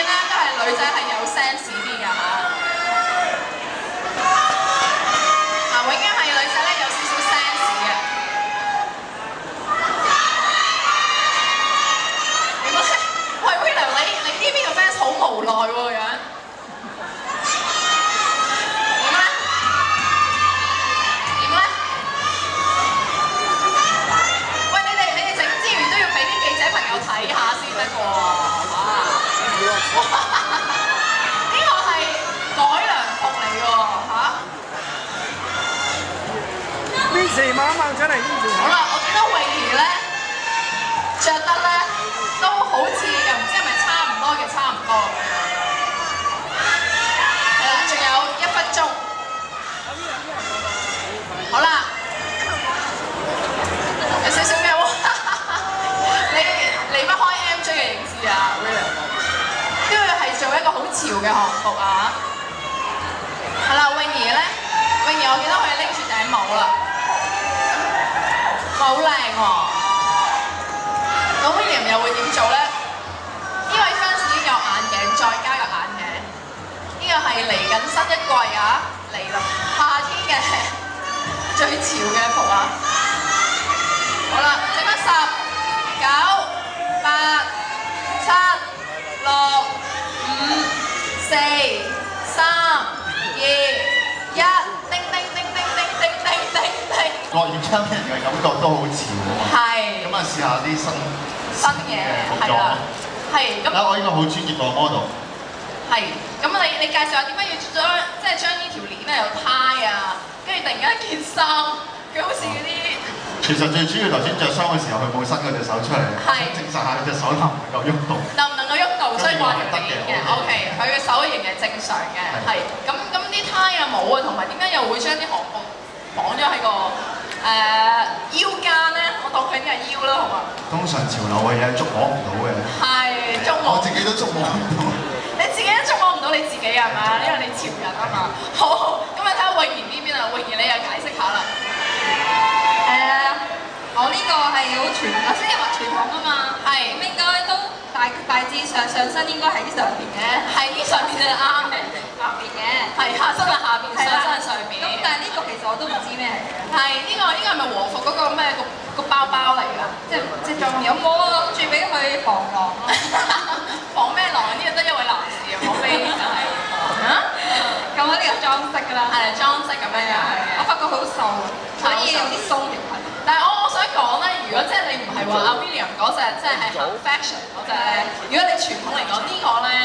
咧都係女仔係有 sense 啲㗎嚇。永遠係女仔咧有少少 sense 嘅。點咧？喂 William， 你呢邊個 fans 好無奈喎樣。睇下先得喎，呢個係改良服嚟喎嚇。 Vincy 慢慢出嚟 ，Vincy。 好啦，我見到泳兒咧着得咧都好似又唔知係咪差唔多嘅，差唔多咁樣。係啦，仲有1分鐘。好啦，有少少咩喎？離不開 MJ 嘅影子啊 ，William。呢個係做一個好潮嘅項目啊。係啦，泳兒咧，泳兒我記得佢拎住頂帽啦，哇，好靚喎。咁 William 又會點做咧？呢位 fans 已經有眼鏡，再加個眼鏡。呢個係嚟緊新一季啊，嚟啦，夏天嘅最潮嘅服啊。好啦，剩翻10、9、8、7、6、5、4、3、2、1，叮叮叮叮叮叮叮叮叮。 樂園唱俾人嘅感覺都好潮啊嘛。係。咁啊，試下啲新嘢係啦。 係咁。 我應該好專業個 model。 係。咁你介紹下點解要將呢條鏈咧有呔啊，跟住突然間一件衫，佢好似嗰啲。 其實最主要頭先着衫嘅時候，佢冇伸嗰隻手出嚟，想證實下佢隻手能唔能夠喐動。能唔能夠喐動，所以掛條鏈嘅。OK， 佢嘅手型係正常嘅。係。咁啲呔啊冇啊，同埋點解又會將啲項目綁咗喺個腰間咧？我當佢應該係腰啦，好嘛？通常潮流嘅嘢捉摸唔到嘅。係，捉摸。我自己都捉摸唔到。你自己都捉摸唔到你自己係嘛？因為你潮人啊嘛。好，咁啊睇下泳兒呢邊啊，泳兒你又解釋下啦。我呢個係好傳，頭先你話傳統啊嘛，係，咁應該都大致上身應該喺呢上邊嘅，係呢上邊就啱嘅，下邊嘅，係下身係下邊，上身係上邊。咁但係呢個其實我都唔知咩嚟嘅。係呢個係咪和服嗰個咩個包包嚟㗎？即仲有冇諗住俾佢防狼啊？防咩狼？呢個得一位男士啊，我飛就係。咁呢個裝飾㗎啦，係裝飾咁樣樣。我發覺佢好瘦，所以有啲鬆型。但係我想講咧，如果即係你唔係話阿 William 嗰隻，即係行 fashion 嗰隻咧，如果你傳統嚟講呢個咧，